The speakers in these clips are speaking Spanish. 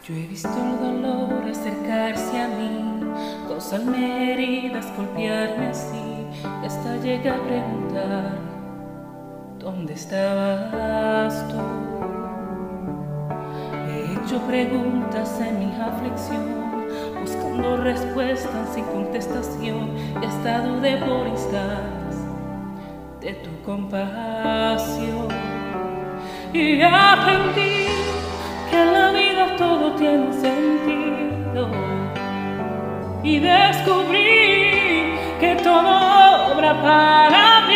Yo he visto el dolor acercarse a mí, causarme heridas, golpearme así, y hasta llegué a preguntar, ¿dónde estabas tú? He hecho preguntas en mi aflicción, buscando respuestas sin contestación, y hasta dudé por instantes de tu compasión. Y aprendí que en la vida todo tiene sentido, y descubrí que todo obra para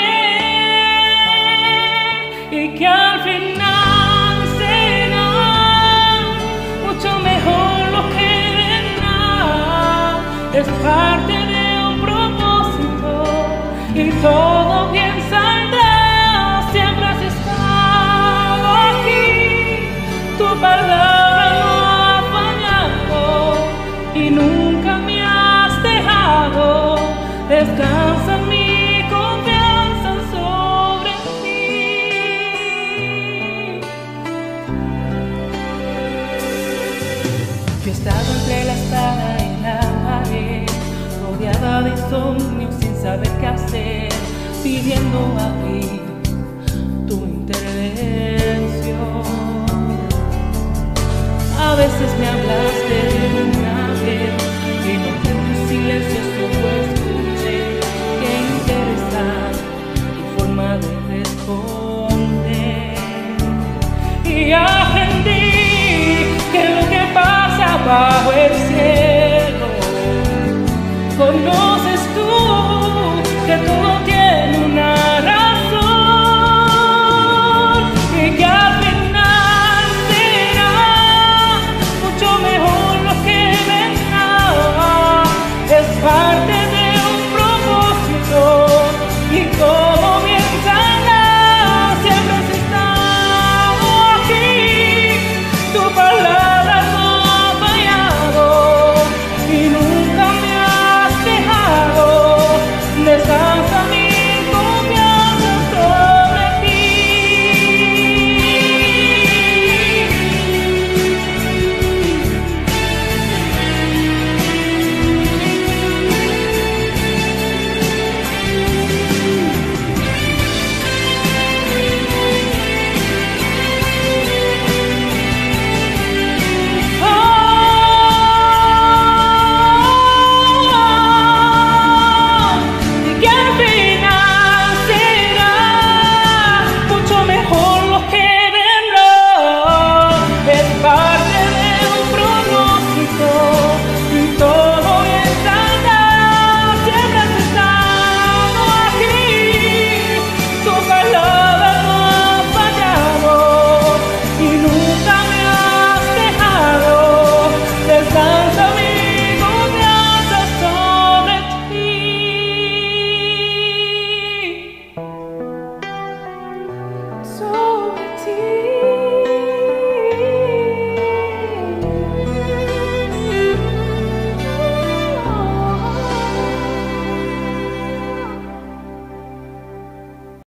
bien, y que al final será mucho mejor lo que vendrá. Es parte de un propósito y todo bien saldrá. Siempre has estado aquí, tu palabra no ha fallado y nunca me has dejado. Descansa mi confianza sobre ti. Yo he estado entre la espada y la pared, rodeada de insomnio sin saber qué hacer, pidiendo a ti tu interés.